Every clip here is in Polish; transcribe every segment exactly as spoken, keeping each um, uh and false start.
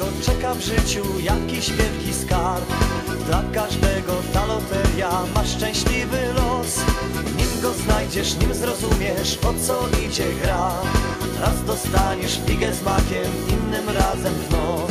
czeka w życiu jakiś wielki skarb. Dla każdego ta loteria ma szczęśliwy los. Nim go znajdziesz, nim zrozumiesz, o co idzie gra. Raz dostaniesz figę z makiem, innym razem w nos.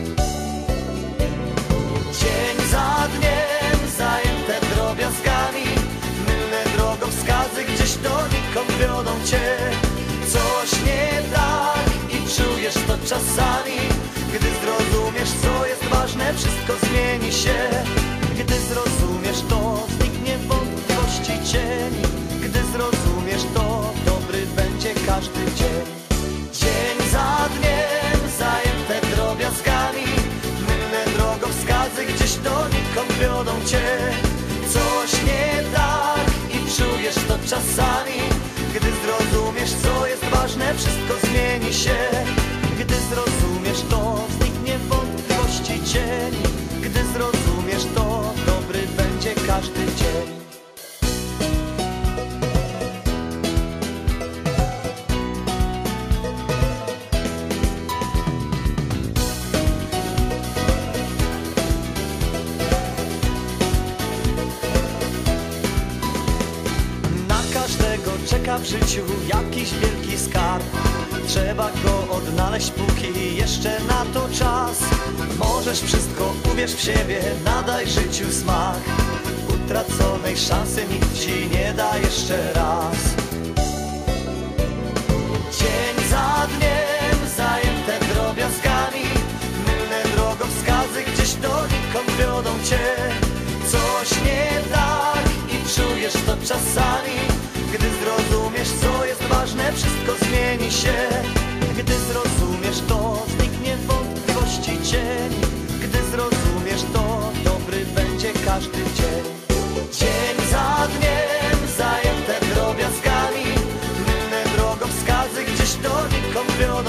Dzień za dniem zajęte drobiazgami, mylne drogowskazy gdzieś donikąd wiodą cię. Coś nie tak i czujesz to czasami. Gdy zrozumiesz, co jest ważne, wszystko zmieni się. Gdy zrozumiesz to, zniknie wątpliwości cień. Gdy zrozumiesz to, dobry będzie każdy dzień. Dzień za dniem zajęte drobiazgami, mylne drogowskazy gdzieś donikąd wiodą cię. Coś nie tak i czujesz to czasami. Gdy zrozumiesz, co jest ważne, wszystko zmieni się. Gdy zrozumiesz to, zniknie wątpliwości cień. Gdy zrozumiesz to, dobry będzie każdy dzień. Czeka w życiu jakiś wielki skarb. Trzeba go odnaleźć, póki jeszcze na to czas. Możesz wszystko, uwierz w siebie, nadaj życiu smak. Utraconej szansy nikt ci nie da jeszcze raz. Dzień za dniem zajęte drobiazgami, mylne drogowskazy gdzieś donikąd wiodą cię. Coś nie tak i czujesz to czasami. Gdy zrozumiesz, co jest ważne, wszystko zmieni się. Gdy zrozumiesz to, zniknie wątpliwości cień. Gdy zrozumiesz to, dobry będzie każdy dzień. Dzień za dniem zajęte drobiazgami, mylne drogowskazy gdzieś donikąd wiodą